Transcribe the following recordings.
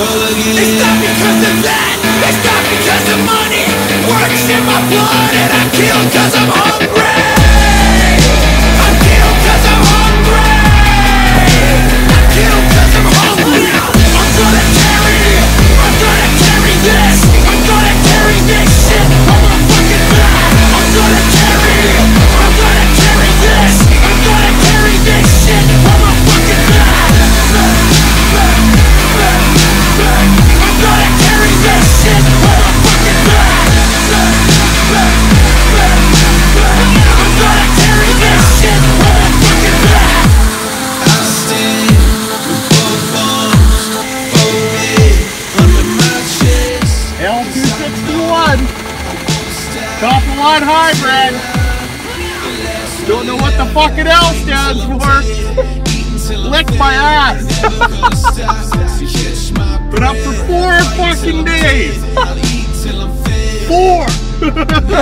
It's not because of that, it's not because of money. Works in my blood and I kill cause I'm hungry. I kill cause I'm hungry. I kill cause I'm hungry. I'm gonna carry this. I'm gonna carry this shit on my fucking back. I'm gonna carry this. I'm gonna carry this shit on my fucking back. I'm gonna carry this shit on my fucking back. I'm gonna carry this shit on my fucking back. I stand with both arms folded under my chest. L261 top of line hybrid. Don't know what the fucking L stands for. Lick my ass. Been up for 4 fucking days. 4. It's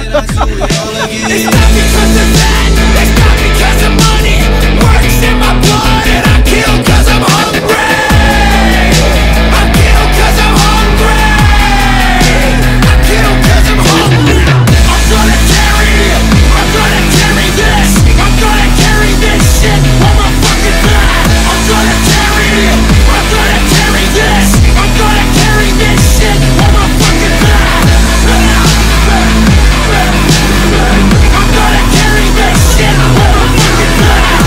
not because of that, it's not because of money. Works in my blood and I kill cause I'm hungry. I kill cause I'm hungry. I kill cause I'm hungry. I'm gonna carry this. I'm gonna carry this shit on my fucking back. I'm gonna carry this. I'm gonna carry this shit on my fucking back. I'm gonna carry this shit on my fucking back.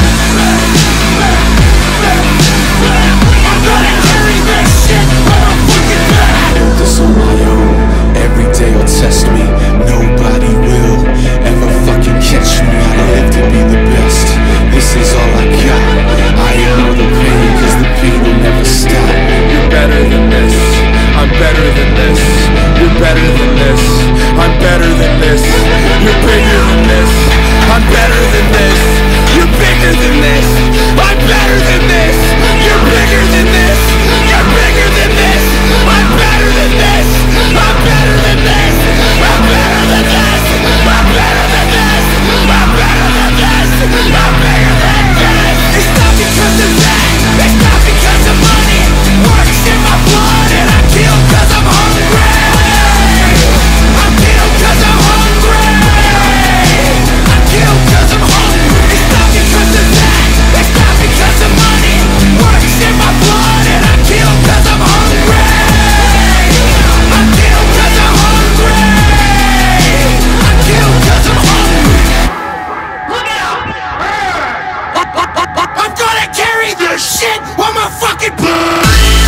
I'm gonna carry this shit on my fucking back. This on my own, every day will test me. Nobody will ever fucking catch me. I live to be the best, this is all I got. I ignore the pain, cause the pain will never stop. You're better than this, I'm better than this. You're better than this, I'm better than this. You're bigger than this, I'm better than this. You're bigger than this, I'm better than this. You're bigger than this, you're bigger than this. I'm better than this, I'm better than this. I'm better than this, I'm better than this. I'm better than this, I'm bigger than this. It's not because of that, it's not because of money. Works in my blood and I kill cause I'm hungry. I kill cause I'm hungry. I kill cause I'm hungry. It's not because of that, it's not because of money. Works in my blood and I kill cause I'm hungry. I kill cause I'm hungry. I kill cause I'm hungry. Look out! I'm gonna carry this shit on my fucking back.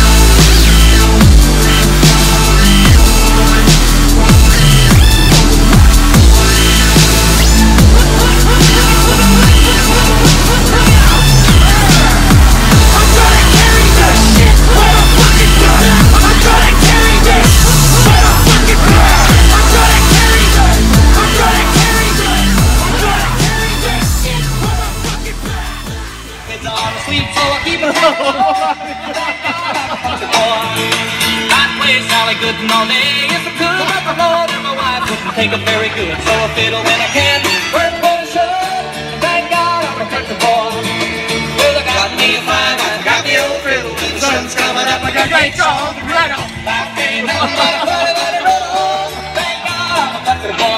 Good morning, if I could, but my Lord and my wife wouldn't take it very good. So I fiddle when I can, work for the show. Thank God I'm a country boy. Well, I got me a fine, I got me old fiddle. The sun's coming up, I got great song to rattle. Life ain't nothing but a funny, but a roll. Thank God I'm a country boy.